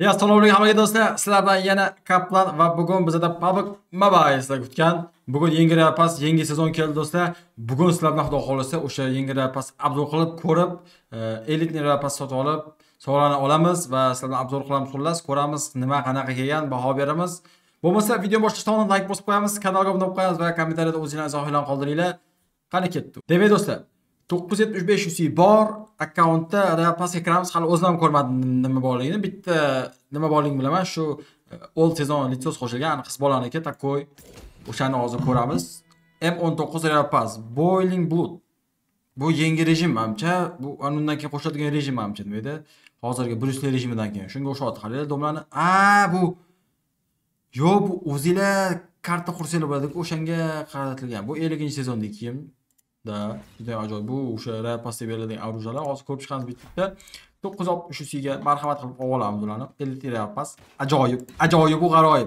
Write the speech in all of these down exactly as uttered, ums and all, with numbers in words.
Ya assalomu alaykum hammaga do'stlar. Sizlar bilan yana Kaplan va bugun bizda P U B G Mobile sizlar kutgan. Bugun yangi Royal Pass, yangi sezon keldi do'stlar. Bugun sizlar bilan Xudo xolasa o'sha yangi Royal Pass obzor qilib, ko'rib, elitni Royal Pass sotib olib, sovg'alarni olamiz va sizlar bilan obzor qilamiz, xullas, ko'ramiz, nima qanaqa kelgan, baho beramiz. Bo'lmasa video boshlashdan like bosib qo'yamiz, kanalga obuna bo'lib qo'yamiz va kommentariyada o'zingizlarning izohlaringizni qoldiringlar. Qani ketdi. Demak do'stlar, to'qqiz yuz yetmish besh U C bor akkauntda Royal Passga kiramiz. Hali o'zim ham ko'rmadim nima borligini. Bitta nima borligini bilaman. Shu old sezon litsos qo'shilgan qiz bolaniki takoy. O'shani hozir ko'ramiz. M o'n to'qqiz Royal Pass Boiling Blood. Bu yangi rejim menimcha, bu undan keyin qo'shiladigan rejim menimcha demaydi. Hozirgi Bruce Lee rejimidan keyin. Shunga o'xshaydi. Qaranglar, domlarni. A, bu yo, bu o'zinglar karta qursanglar bo'ladi-ku, o'shanga qaratilgan. Bu ellinchi sezonda kiyim. Da, juda ajoyib. Bu o'sha Royal Passga beriladigan avrujalar. Hozir ko'rib chiqamiz bitta. to'qqiz yuz oltmish uch ga marhamat qilib olib olamiz ularni. ellik Royal Pass. Ajoyib. Ajoyib bu g'aroyib.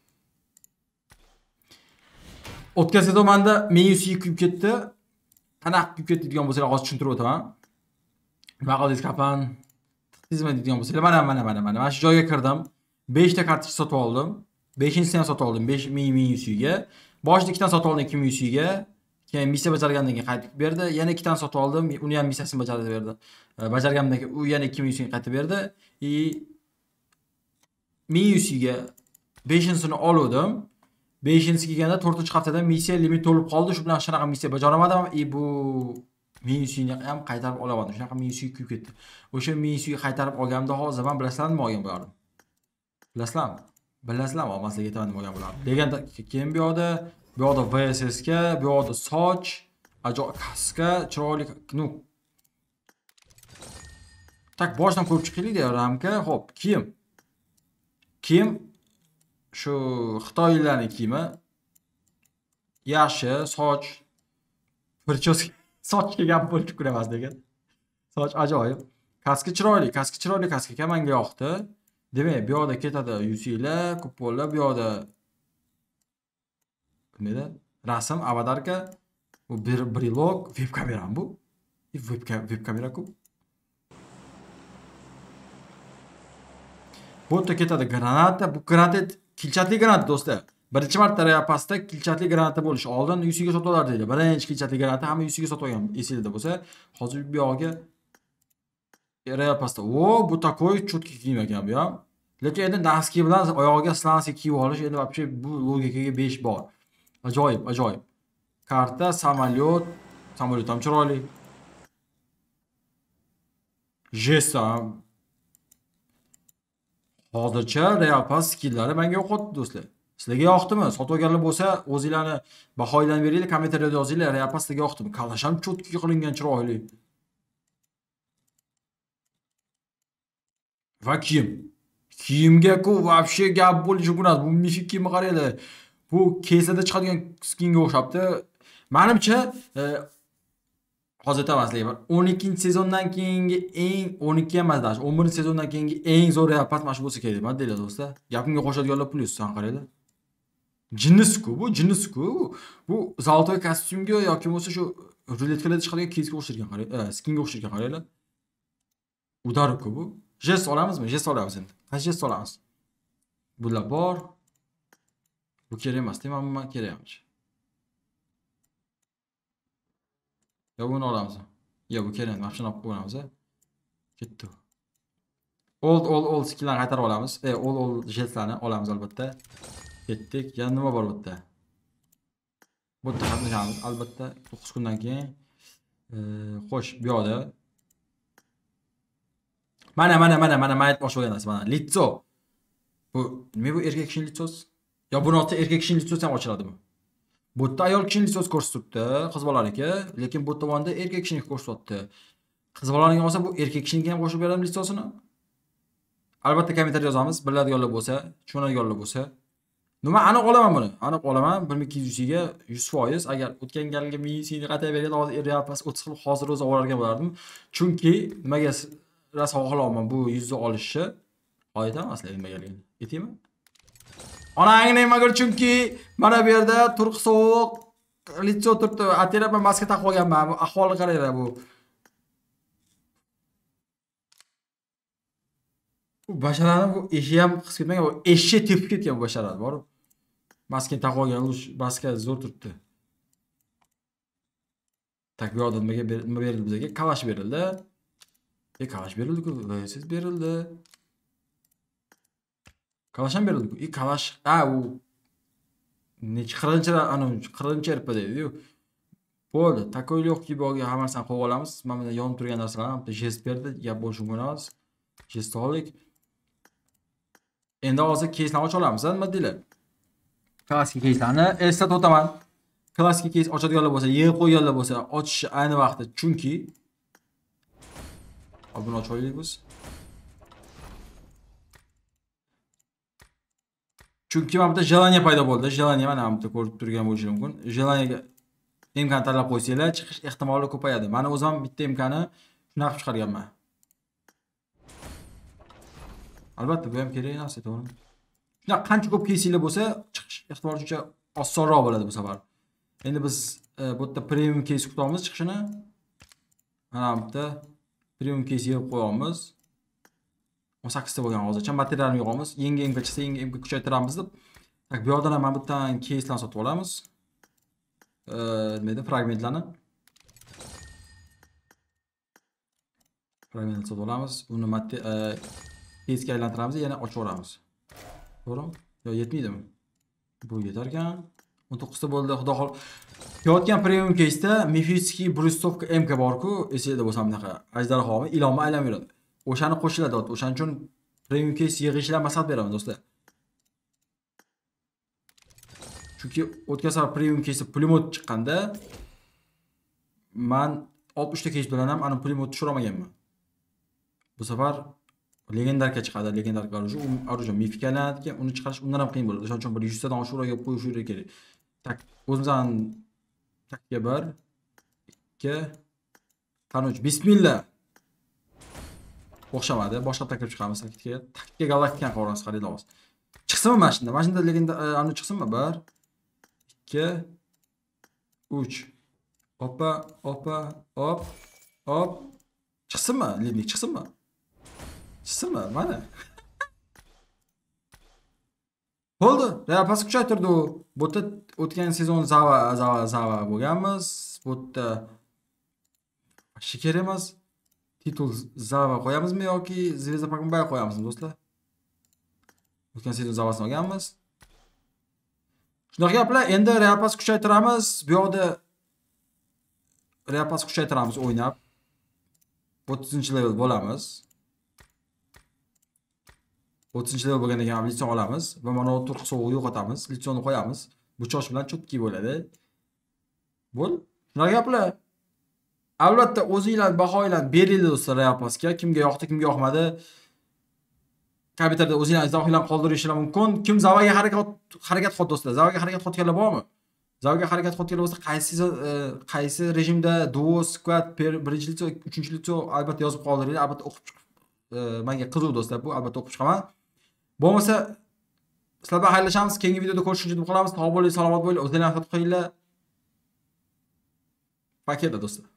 O'tgan sezon menda ming U C kuyib ketdi. Qanaqa kuyib ketdi degan bo'lsalar hozir tushuntirib o'taman. Nima qildingiz Kaplan? Tizimli degan bo'lsalar mana mana mana mana. Mana shu joyga kirdim. besh ta kartochka sotib oldim. beshinchisini ham sotib oldim besh ming U C ga. Boshida ikkidan sotib oldim ikki ming U C ga. Keyin missiya bajargandan keyin qaytib berdi. Yana ikkidan sotib oldim. Uni ham missiyasini bajarib berdi. Bajargandan keyin u yana ikki ming U C ga qaytib berdi. E ming U C ga beshinchisini oldim. beshinchisi kelganda to'rtinchi haftada missiya limit to'lib qoldi. Shu bilan shunaqa missiya bajaramadim. E bu ming U C ni ham qaytarib olaman. Shunaqa ming U C kuyib ketdi. O'sha ming U C ga qaytarib olganimda hozir men bilasizlarmi nima olgan bo'lardim? Bilasizlarmi? Bilasizlarmi? Olmasligiga aytaman nima olgan bo'lardim. Deganda keyin bu yoqda bu yoqda V S S ga, bu yoqda soch, ajoyib kaska, chiroyli, nu. Tak boshdan ko'rib chiqaylik-da, ramka. Xo'p, kiyim. Kiyim shu Xitoylarning kiyimi. Yaxshi, soch, prichoska, sochga gap bo'lib ko'ramas degan. Soch ajoyib. Kaska chiroyli, kaska chiroyli, kaska menga yoqdi. Demak, bu yoqda ketadi U C'lar, kuponlar, bu yoqda nima? Rasm, avatarka, bu bir brilog, web kameram bu. Web web kamera-ku. Bu yerda ketadi granata, bu granata kilchatli granata do'stlar. Birinchi marta Royal Passda kilchatli granata bo'lishi oldin U C ga sotib olardi deydi. Birinchi kilchatli granata hamma U C ga sotib olgan esingizda bo'lsa, hozir bu yoqga Royal Passda. O, bu takoy cho'tki kiyim ekan bu ham. Lekin endi Naski bilan oyog'iga slansi kiyib olish endi вообще bu logikaga besh bor. Ajoyib, ajoyib. Karta, samolyot, samolyot ham chiroyli. Jessa. Hozircha Royal Pass skillari menga yo'qotdi do'stlar. Sizlarga yoqdimi? Sotib olganlar bo'lsa, o'zingizlarni bahoylarni beringlar, kommentariyada yozinglar. Royal Pass sizlarga yoqdimi? Kalash ham cho'tki qilingan chiroyli. Va kiyim. Kiyimga-ku вообще gap bo'lishi mumkin. Bu mifik kiyimni qaranglar. Bu kesada chiqadigan skinga o'xshabdi. Menimcha, hozir aytaman o'n ikkinchi sezondan keyingi eng o'n ikki emas, dash o'n birinchi sezondan keyingi eng zo'r Royal Pass mana bo'lsa kerak, mana deylar do'stlar. Gapimga qo'shadiganlar plyus san qaranglar. Jinnisku bu, jinnisku. Bu zoltoy kostyumga yoki bo'lsa shu ruletkalarda chiqadigan kesga o'xshagan qaranglar, skinga o'xshagan qaranglar. Udarku bu. Jest olamizmi? Jest olamiz endi. Qancha jest olamiz? Bular bor. Bu kerak emas, deymanmi? Kerak emas. Yo, buni olamiz. Yo, bu kerak emas. Mana shuni olib qo'yamiz. Ketdi. Old old old skilllarni qaytarib olamiz. E, old old jetlarni olamiz albatta. Ketdik. Yana nima bor bu yerda? Bu yerda qatnashamiz albatta to'qqiz kundan keyin. Xo'sh, bu yoqda Mana mana mana mana men aytmoqchi bo'lgan narsa mana. Litso. Bu nima bu erkak kishining litsosi? Yo, bu notda erkak kishining litsosi ham ochiladimi? Bu yerda ayol kishining litsosi ko'rsatibdi, qiz bolaniki, lekin bu tomonda erkak kishining ko'rsatyapti. Qiz bolaniki olsa bu erkak kishiniki ham qo'shib beramiz litsosini. Albatta kommentariyada yozamiz, biladiganlar bo'lsa, tushunadiganlar bo'lsa. Nima aniq olaman buni? Aniq olaman bir ming ikki yuz ga yuz foiz. Agar o'tgan galgi ming ni qatay bergan hozir Royal Pass o'ttiz xil hozir o'zi olargan bo'lardim. Chunki nimaga rasa xohlaman bu yuzni olishni. Oydamaslar nimaga aytaymi? Onangni nima qil chunki mana bu yerda turq sovuq litso turibdi. Atira men maska taqib olganman. Bu ahvolni qaranglar bu. Bu basharani bu eshi ham his ketmagan, bu eshga tepib ketgan bu basharani, bor. Maskin taqib olgan, baska zo'r turibdi. Tak bu yoqda nimaga ber- nima berildi bizga? Kalash berildi. E kalash berildi-ku, siz berildi. Kalash ham berildi-ku. E kalash, ha u nechi qirinchilar, ana qirinchi R P deydi-yu. Bo'ldi. Takoy yo'q gibi olgan hammasini qo'yib olamiz. Mana bunda yonib turgan narsalarni bitta jest berdi, gap bo'lishi mumkin emas. Jest oldik. Endi hozir keyslarni ocha olamiz, nima deylar? Klassik keyslarni eslatib o'taman. Klassik keys ochadiganlar bo'lsa, yig'ib qo'yganlar bo'lsa, ochishi ayni vaqtda, chunki buni ochib olaylik biz. Chunki mana bu yerda jelaniya paydo bo'ldi. Jelaniya mana bu yerda ko'rib turgan bo'lishi mumkin. Jelaniyaga imkon tanlab qo'ysanglar, chiqish ehtimoli ko'payadi. Mana o'zim bitta imkonni shunaqa qilib chiqarganman. Albatta bu ham kerak narsa, to'g'rimi? Shunaqa qancha ko'p keysinglar bo'lsa, chiqish ehtimoli shuncha osonroq bo'ladi bu safar. Endi biz bu yerda premium keys kutamiz chiqishini. Mana bu yerda premium keys yig'ib qo'yamiz. o'n sakkiz ta bo'lgan hozircha materialni yig'amiz. Yangi imka chiqsa, yangi imka kuchaytiramiz deb. Tak, bu yoqdan ham mana bu yerdan keyslarni sotib olamiz. Nima edi? Fragmentlarni. Fragmentlarni sotib olamiz. Uni keysga aylantiramiz, yana ochib yuboramiz. To'g'rimi? Yo, yetmaydimi? Bu yetar ekan. o'n to'qqiz ta bo'ldi, xudo xol. Yotgan premium keysda Mifitskiy Brustovka M K bor-ku, esingizda bo'lsa bunaqa ajdarhomi, ilonma aylanib yuradi. O'shani qo'shiladi. O'shaning uchun premium keys yig'ishlar maslahat beraman do'stlar. Chunki o'tgan safar premium keysda pulemot chiqqanda men oltmish ta keys bilan ham ana pulemotni tushira olmaganman. Bu safar legendarka chiqadi, legendarka orужие, u orужие mifikalanadigan, uni chiqarish undan ham qiyin bo'ladi. O'shaning uchun bir yuz tadan oshiqroq yeb qo'yish kerak. Tak, o'zimizdan takka bir, ikki, uch, bismillah. O'xshamadi. Boshqa taklif chiqamiz takka. Takka galaktikani qavramiz qaraymiz. Chiqsinmi mana shunda? Mana shunda legenda ani chiqsinmi? bir, ikki, uch. Hoppa, hoppa, hop, hop. Chiqsinmi? Lidnik chiqsinmi? Chiqsinmi? Mana. Bo'ldi. Real pas kuchaytirdi u. Bu yerda o'tgan sezon zava zava zava bo'lganmiz. Bu yerda shikar emas. Titul zava qo'yamizmi yoki Zvezda Pakmbay qo'yamizmi do'stlar? O'tgan sezon zavasini olganmiz. Shunaqa gaplar. Endi Real pas kuchaytiramiz. Bu yoqda Real pas kuchaytiramiz o'ynab. o'ttizinchi level bo'lamiz. o'ttizinchi level bo'lgandan keyin litsion olamiz va mana bu turq sovuqni yo'qotamiz, litsionni qo'yamiz. Bu chosh bilan chotki bo'ladi. Bo'l. Shunaqa gaplar. Albatta o'zingizlar bahoylarni beringlar do'stlar Real pasga. Kimga yoqdi, kimga yoqmadi. Kommentarda o'zingizlar izohinglarni qoldirishingiz mumkin. Kim Zavaga harakat harakat qildi do'stlar? Zavaga harakat qilganlar bormi? Zavaga harakat qilganlar bo'lsa, qaysi qaysi rejimda duo, squad, birinchi litsion, uchinchi litsion albatta yozib qoldiringlar. Albatta o'qib chiqib menga qiziq do'stlar bu, albatta o'qib chiqaman. Bo'lmasa sizlar bilan xayrlashamiz. Keyingi videoda ko'rishguncha deb qolamiz. Sog' bo'ling, salomat bo'ling. O'zingizlarni ehtiyot qilinglar. Paketda do'stlar.